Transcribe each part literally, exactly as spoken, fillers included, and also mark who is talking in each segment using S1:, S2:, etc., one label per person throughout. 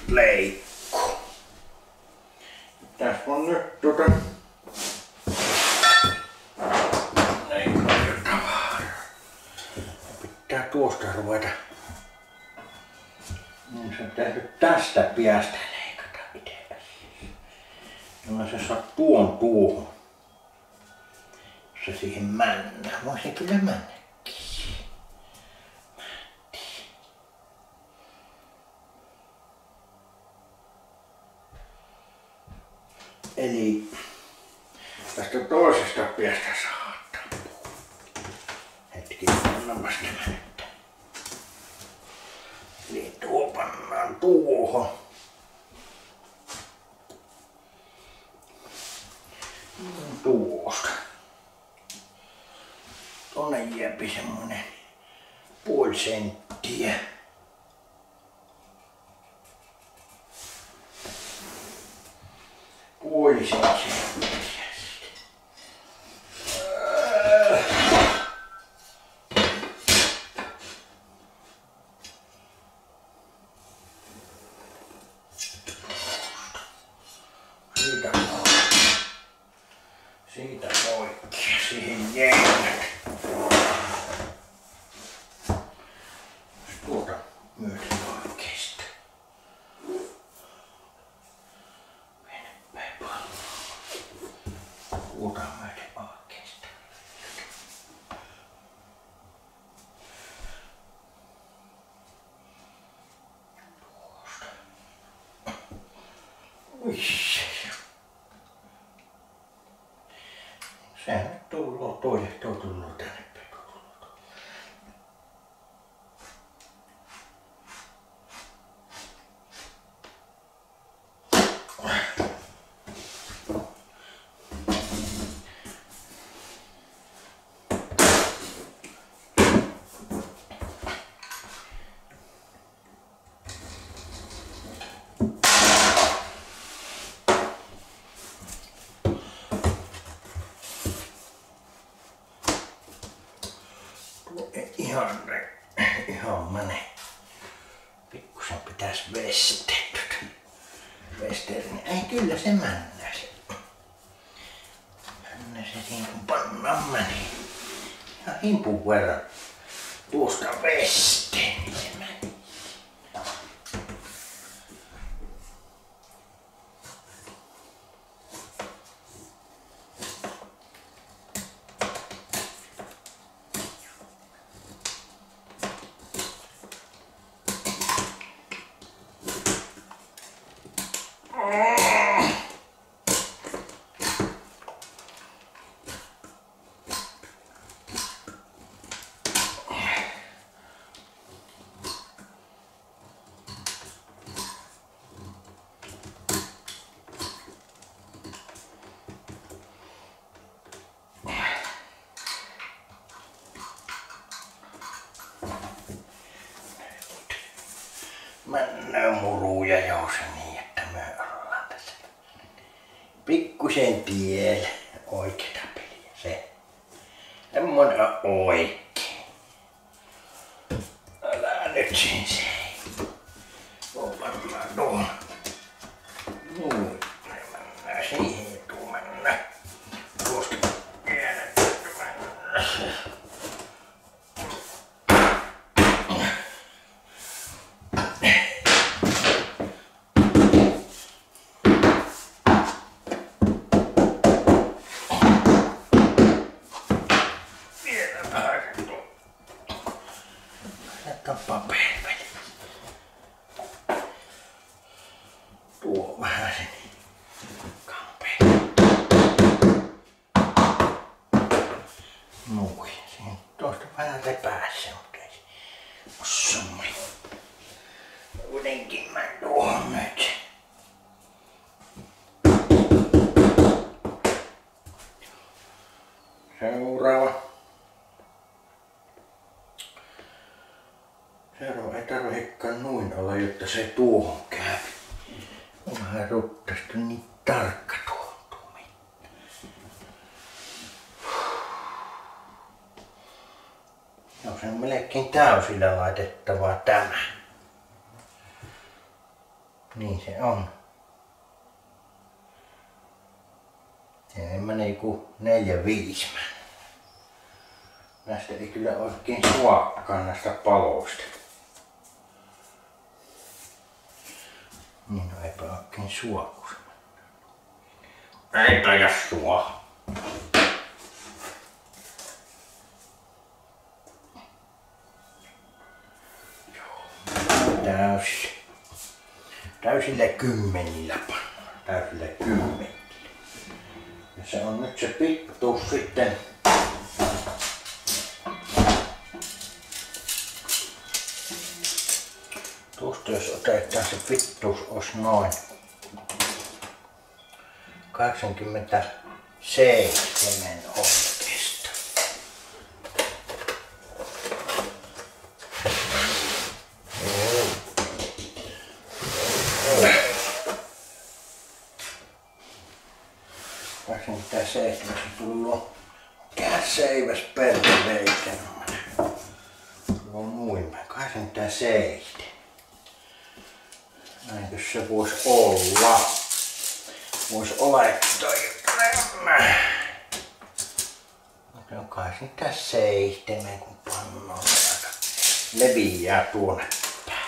S1: leikku. Tässä on nyt tuota pitää tuosta ruveta. Niin se täytyy tästä päästä leikata itse asiassa. Jolla se saa tuon tuohon. Se siihen männää. Voisi kyllä mennäkin. Eli tästä toisesta päästä saattaa. Hetki, annapas nämä nyt. Eli tuo pannaan tuohon. Tuosta. Tonne jääpi semmonen puoli senttiä. Puoli senttiä. Siitä Siitä poikki. Siihen jäännät. Tuota myöten oikeista. Veneppäin paljon. Tuota myöten oikeista. Tuosta. Ui. Sehän nyt tullut toinen, tuo tullut tänne päin. Ihan, ihan mene. Pikkusen pitäis vesteä. Vesteerin. Ei kyllä se männäsi. Männäsi siinä kun pannaan meni. Ihan himpun verran tuosta vesteen, niin se meni. Mennään muruja joo se niin, että me ollaan tässä pikkusen tiellä oikeeta peliä. Se semmonen oikein. Älä nyt siinä se. Pannaan tuohon. Noin. Mennään siihen tuu mennään. Tuosta pienet mennään. Paperi. Tuo vähän sen kampeen. Noin. Siihen tuosta vähän repäässä, mutta ei oo semmoinen. Kuitenkin mä tuohon nyt. Seuraava. Seuraava ei tarvitsekaan noin olla, jotta se tuohon käy. Onhan ruttastu niin tarkka tuohon tuumi. No se on melkein täysillä laitettavaa tämä. Niin se on. Siihen menee joku neljä viisi. Näistä ei kyllä oikein suakaan näistä paloista. Niin no eipä oikein sua kun se menee. Ei taida sua. Joo. Täys. Täysillä kymmenillä pannaan. Täysillä kymmenillä. Ja se on nyt se pituus sitten. Tuosta jos otetaan se pituus olisi noin kahdeksankymmentäseitsemän oikeesta. kahdeksankymmentäseitsemän se tullut käseiväs perkeleitä. Tullut noin päin. kahdeksankymmentäseitsemän. Näinkö se vois olla? Vois olettaa jotain. Se on kahdeksankymmentäseitsemän kun pannaan aika leviää tuonne päin.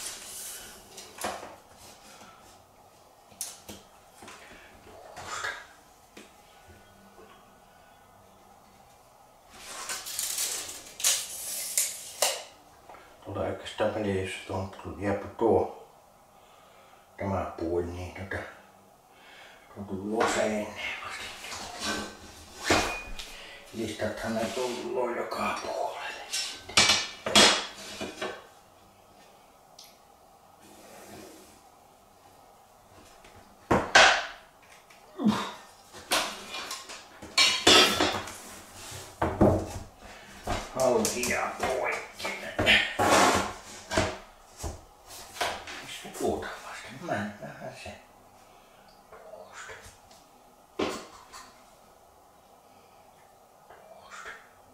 S1: Tuolla oikeastaan väliä, jos tuon jääpä tuo tämä puoli, niin tota tuo tullut seinään vasta. Listathan ne tullut joka puolelle sitten. Haltia poikki. Mistä tuota vasta? Mä en nähdä sen. Tuosta. Tuosta.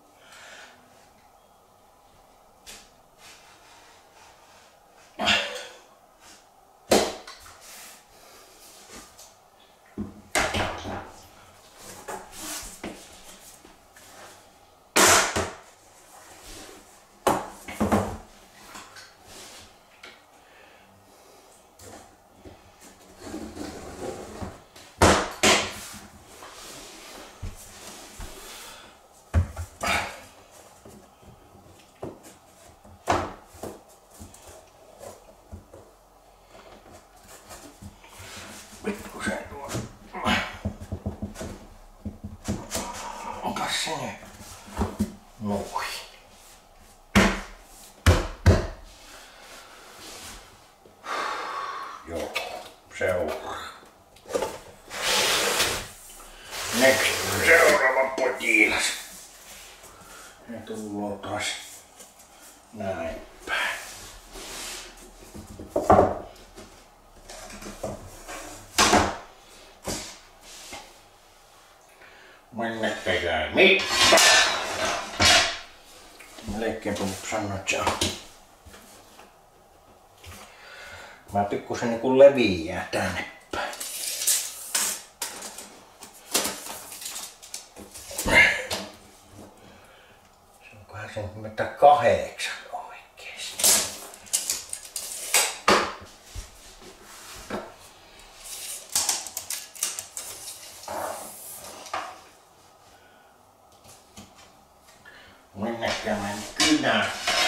S1: Pikkusen tuo. Ota se nyt. Noin. Joo, seuraa. Next, seuraava potilas. Ne tullaan taas näin päin. Mennäkö mitta? Melkeinpä sanoa, että se on. Mä pikkusen niinku leviää tänne päin. Se on kahdeksankymmentäkahdeksan oikeesti. Mennäkö mä kynään?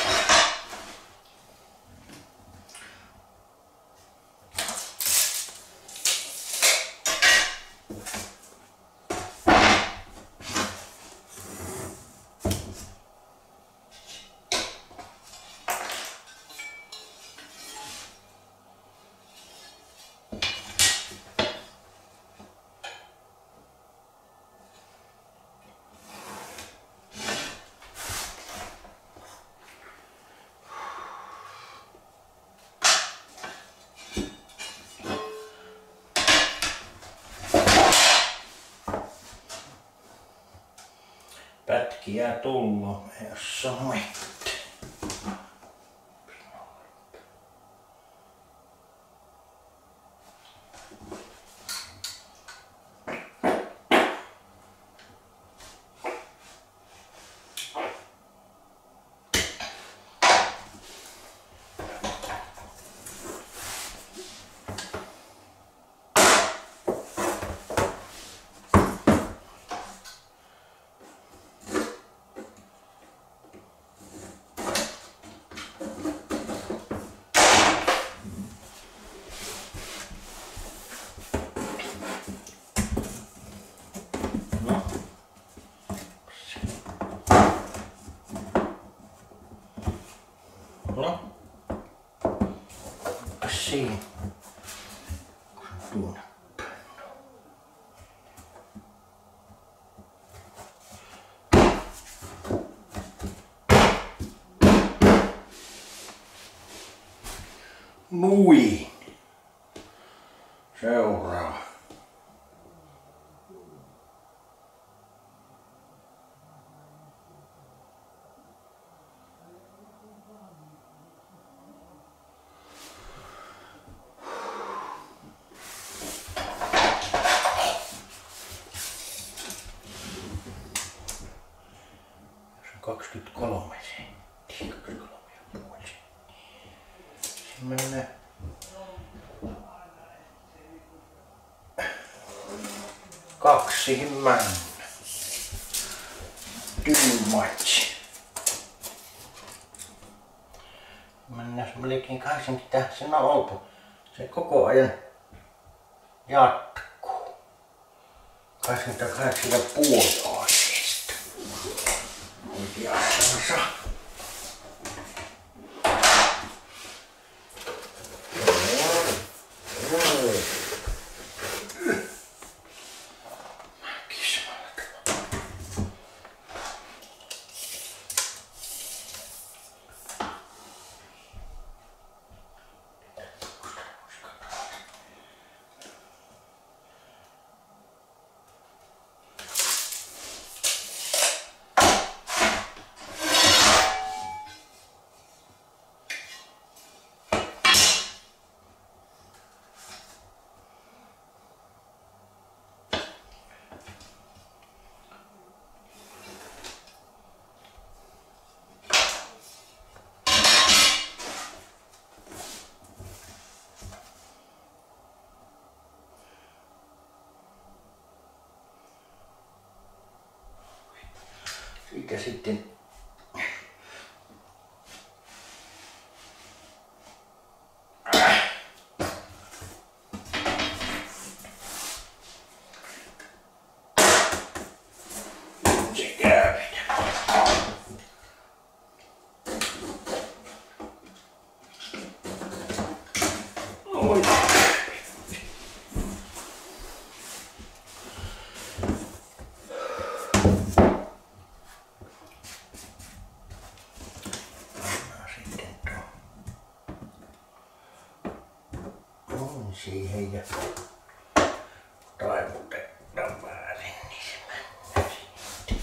S1: Pätkiä tullut, jos on mitään. siinä. Tuonne. Noin. Seuraava. kaksikymmentäkolme senttiä, kaksikymmentäkolme ja puoli senttiä. Semmoinen kaksi siihen mennä. Too much. Mennään melkein kahdeksankymmentä, sen on oltu. Se koko ajan jatkuu. kahdeksankymmentäkahdeksan ja puoli oikeesta. Oikeassa. Siitä sitten se käy. Oi. Siihen ja taivutetaan väärin, niin se mennään sitten.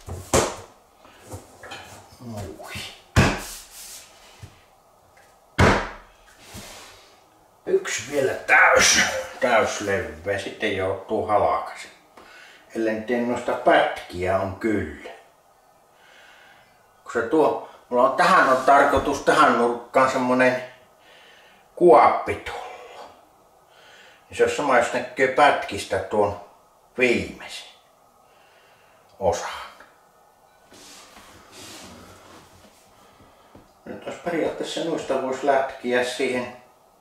S1: Noin. Yksi vielä täys, täyslevyä, sitten joutuu halkaisi. Ellen tee noista pätkiä on kyllä. Kun se tuo, mulla on tähän on tarkoitus tähän nurkkaan semmonen kuoppi tulla. Se on sama, jos näkee pätkistä tuon viimeisen osan. Nyt jos periaatteessa noista voisi lätkiä siihen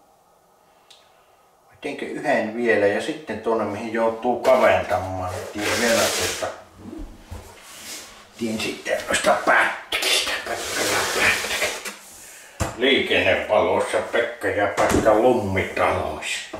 S1: mitenkö yhden vielä ja sitten tuonne mihin joutuu kaventamaan. Tien vielä tuosta. Tien sitten noista pätkistä. Pekka ja Pätkä. Liikennevaloissa Pekka ja Pätkä lummitaloissa.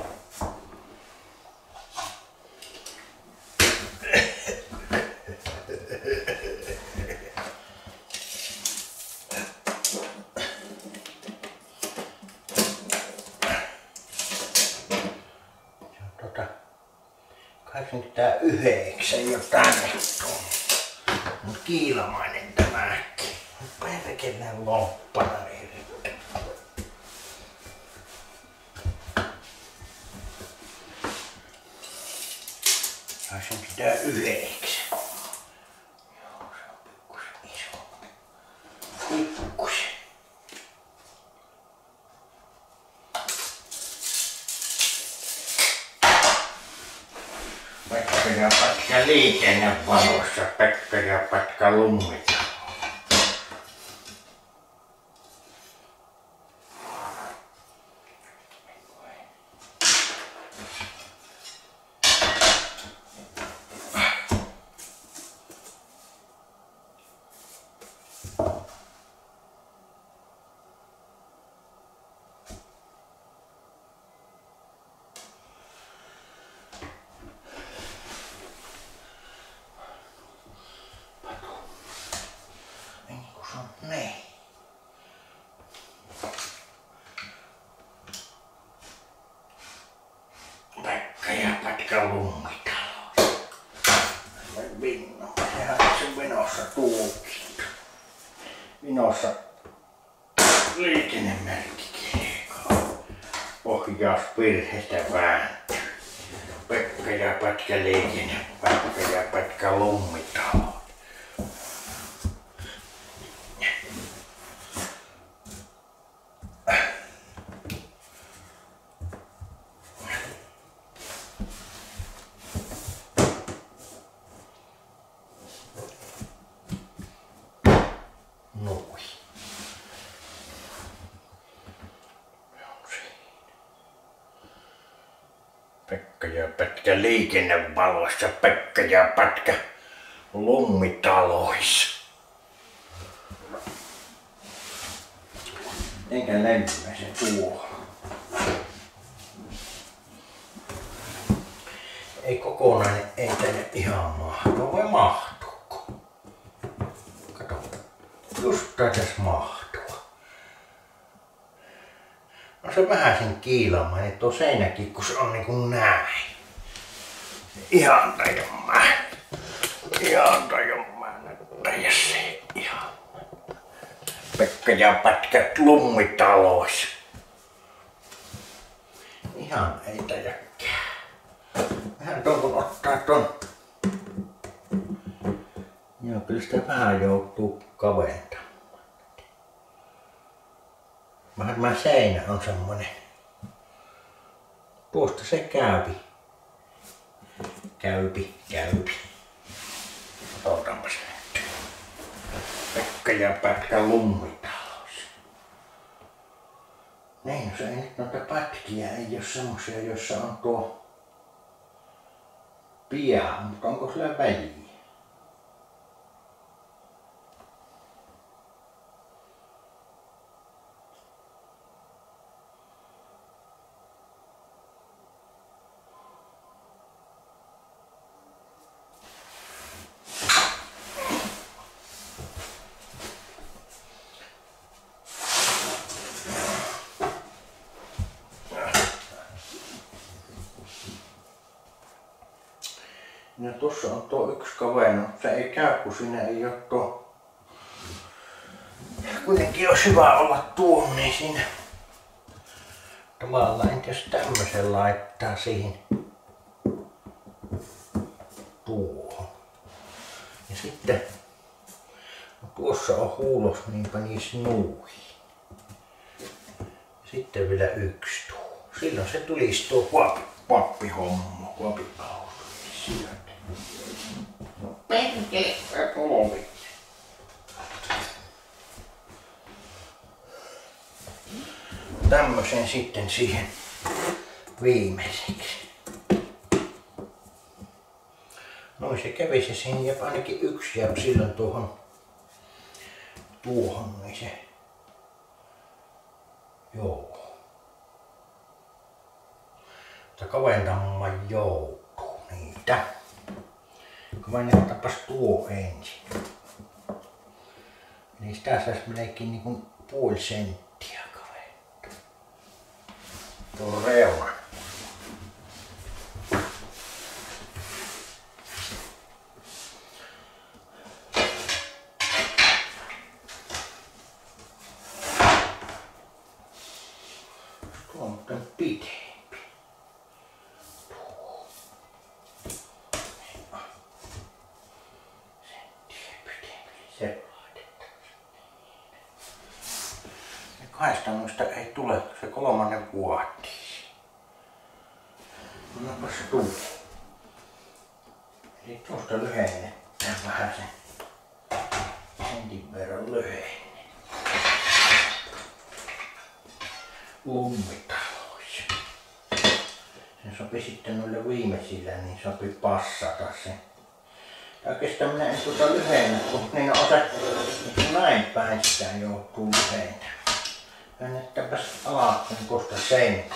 S1: kahdeksankymmentäyhdeksän jo tänne tuon. Mut kiilamainen tämäkin. Perkele loppana erittäin. kahdeksankymmentäyhdeksän. Joo, se on pikkusen iso. Pikkusen. Pekka ja Pätkä liikennevalossa, Pekka ja Pätkä lummita. pätkä lummitalo. Vinno, sehän on se Vinossa tuukit. Vinossa liikennemerkkikin. Ohjausvirheestä vääntyy. Pekka ja pätkä liikenne, Pekka ja pätkä lummitalo. Noin. Pekka ja pätkä liikennevaloissa, Pekka ja pätkä lummitaloissa. Eikä lämpimäisen tuo. Ei kokonainen, ei tänne ihan mahdu, vai mahtuuko? Kato, just tässä mahtuu. No se vähän sen kiilamainen tuo seinäkin, kun se on niinku näin. Ihan tajumaan. Ihan tajumaan. Näyttäjä se ihan. Pekka ja pätkät lummitaloissa. Ihan ei tajakään. Vähän ton kun ottaa ton. Joo, kyllä sitä vähän joutuu kaventamaan. Vähän mä seinä on semmonen. Tuosta se käypi. Käypi, käypi. Otaanpa se nyt. Pekka ja pätkä lummitalossa. Niin, se ei nyt noita pätkiä ei oo semmosia, joissa on tuo pää, mutta onko sillä väliä? Ja tossa on tuo yksi kavennus, se ei käy, kun siinä ei oo tuo. Kuitenkin olisi hyvä olla tuo, niin siinä tavallaan jos tämmösen laittaa siihen tuohon. Ja sitten no tuossa on huulos, niin panis nuihin. Sitten vielä yksi tuo. Silloin se tulisi tuo kuopi, kuoppihommo, kuopipauto. No perkele, polvi. Tämmösen sitten siihen viimeiseksi. Noin se kävisi, siihen jää ainakin yksi jää silloin tuohon tuohon, niin se joo. Mutta kaventamaan joutuu niitä. Kavennetaanpas tuo ensin. Eli sitä saisi melkein niin kuin puoli senttiä kaventaa. Tuo reuna. Tuo on muuten pitempi. Se kahdesta noista ei tule, se kolmannen vuotiin. Onpas tuu. Eli tuosta lyhennetään vähän sen sentin verran lyhenne. Lummitaloissa. Sen sopi sitten noille viimeisillä, niin sopi passata sen. Oikeastaan minä en tuota lyhennä, kun niin on se näin päin sitä joutuu lyhentämään. Vännettäpäs alaatteen kosta seinään.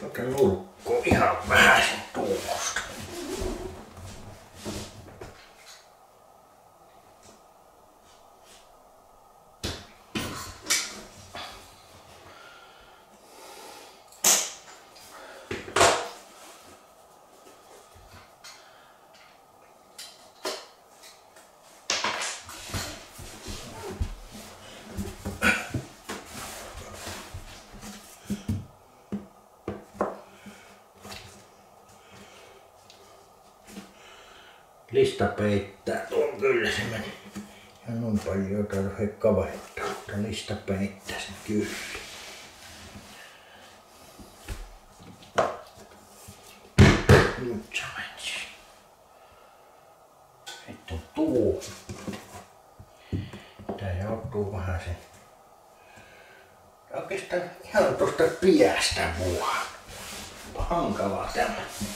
S1: Tuota nurkkoon ihan vähäsen tuosta. Lista peittää tuon kyllä se meni. Ja noin paljon tarvitsee kaventaa, mutta lista peittää sen kyllä. Nyt se menisi. Sitten tuo. Tää joutuu vähän sen. Oikeastaan ihan tosta piästä vaan. Hankalaa tämä.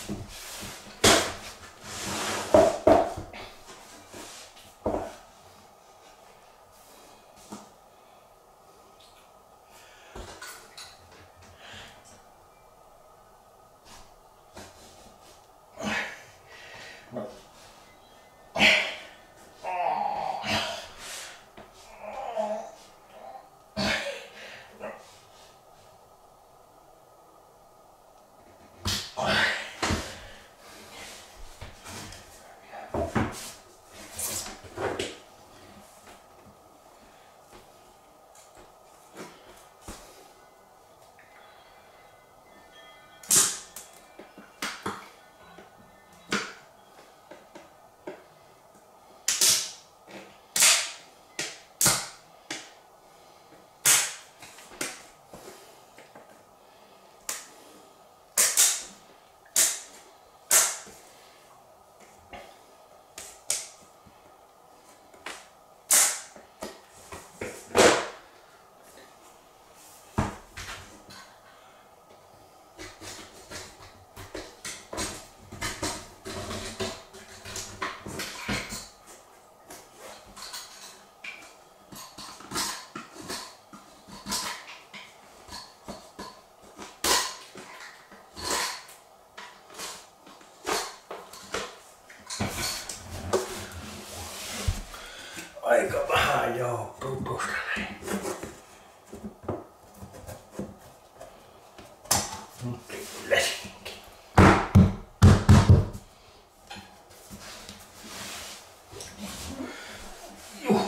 S1: Aika vähän joutuu tuosta näin. Mutta kyllä siinkin. Juh.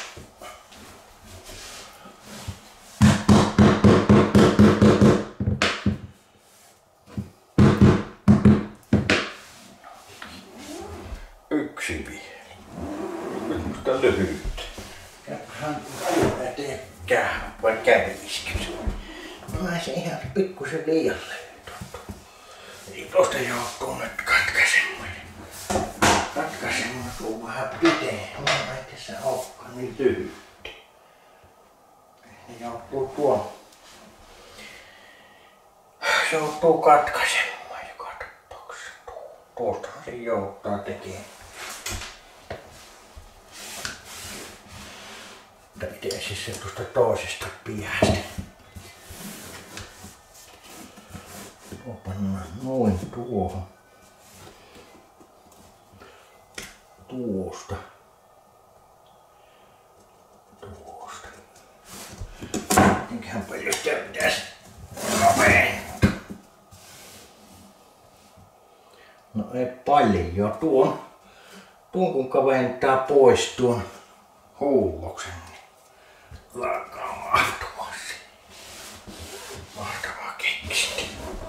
S1: Yksi vielä. Mutta lyhyt. Ja hän kaljaa tekää, vai kävelisikö se? No se ihan pikkusen liian lyhyt. Eli tosta joutuu nyt katkaisemaan. Katkaisemaan tuu vähän piteen. Mä ei tässä olekaan niin lyhyt. Ne joutuu tuon. Se joutuu katkaisemaan joka tapauksessa. Tuostahan se joutaa tekemään. Itse siis se tuosta toisesta piästä. Tuo pannaan noin tuohon. Tuosta. Tuosta. Mitenköhän paljon sitä pitäisi kaventaa. No ei paljon. Tuon, tuon kun kaventaa pois tuon huulloksen. Alkaa mahtua se. Mahtavaa keksintä.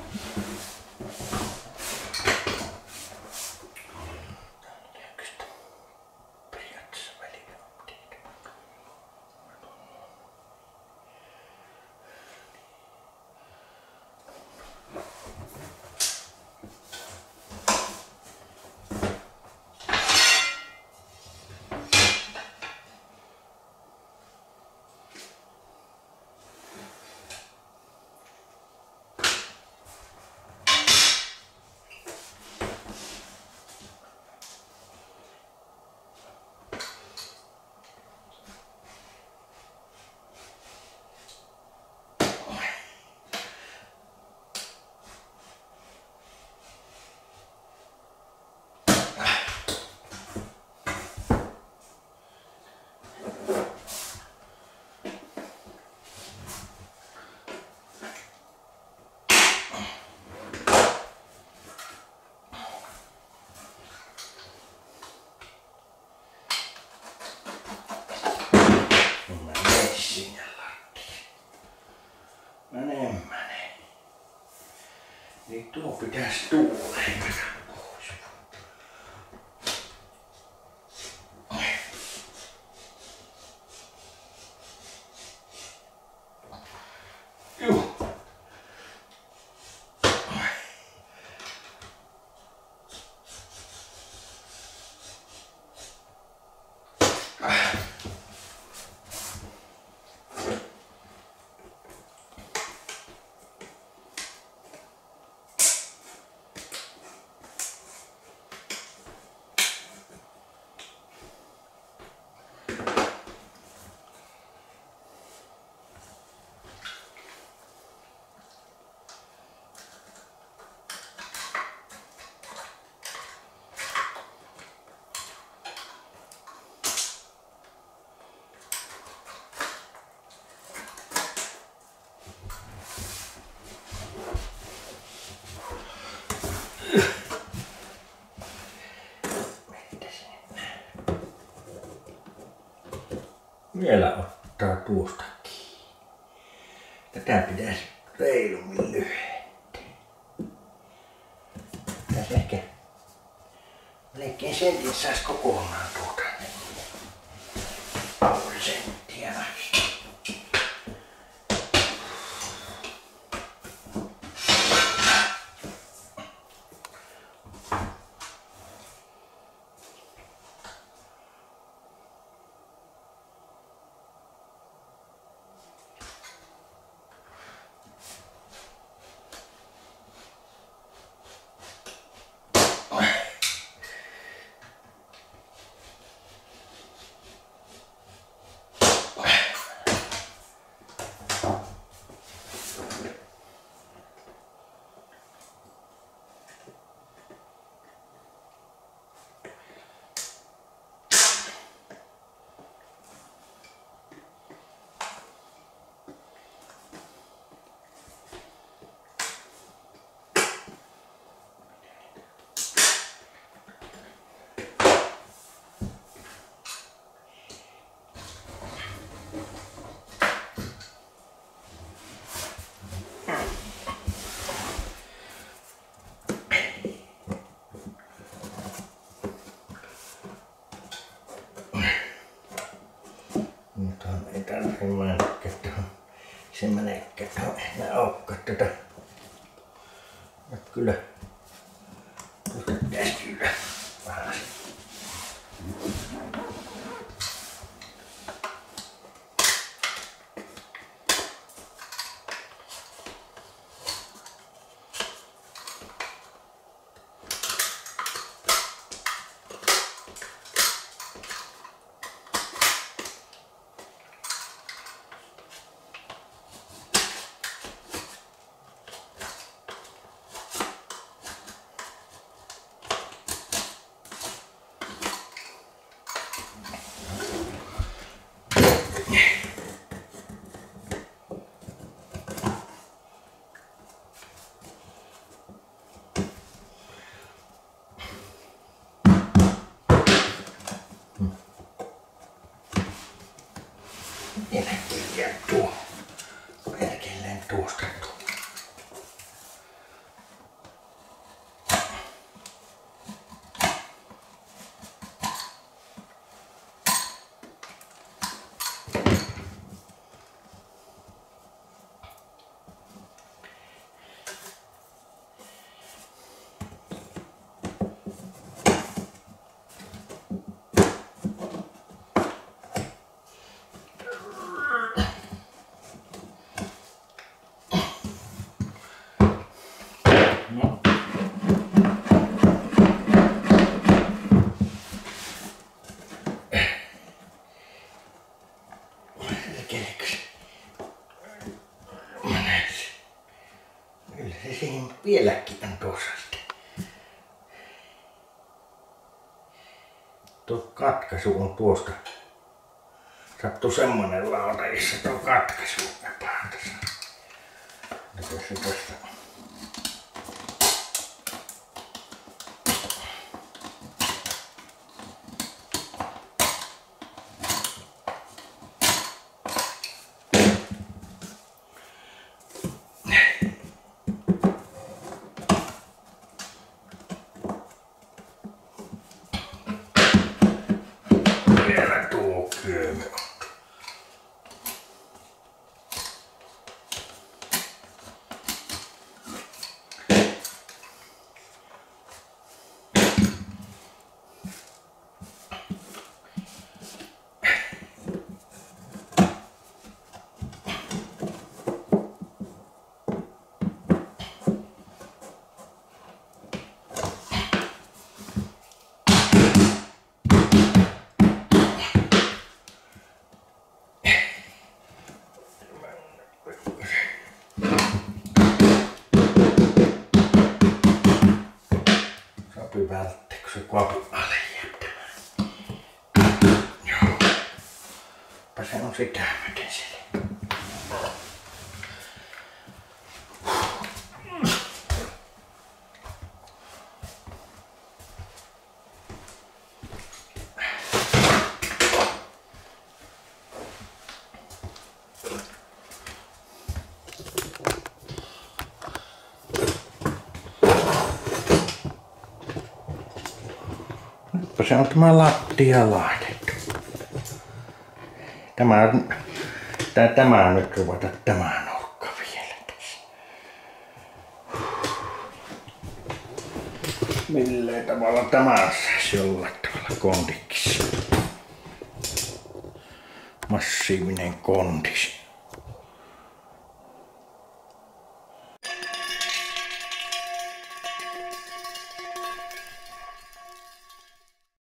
S1: Tästä periaatteessa väliä on tehty. Niin tuo pitäisi tuuleen pois. Juh. Vielä ottaa tuosta kiinni. Tätä pitäisi reilummin lyhentää. Pitäisi ehkä melkein sentin sais kokonaan tuota. Puoli senttiä asti. Mä en tykkää tuohon. Se menekään tuohon. Mä aukkaa tätä. Nyt kyllä. Tuosta pitäisi kyllä vähän. Ja tuo. Perkeleen tuosta tuo. No. Kyllä se siinä vieläkin on tuossa sitten. Tuo katkaisu on tuosta. Sattuu semmonen lauta, jossa tuo katkaisu on epääntässä. Nyt se tuosta. välttää, kun se kuopin alle jättämään. Joo. Se on sitä myöten siellä. Nytpä se on tämä lattia laitettu. Tämä on, tää, tämä on nyt ruveta tämä nurkka vielä tässä. Millä tavalla tämä saisi jollain tavalla kondiksi. Massiivinen kondis.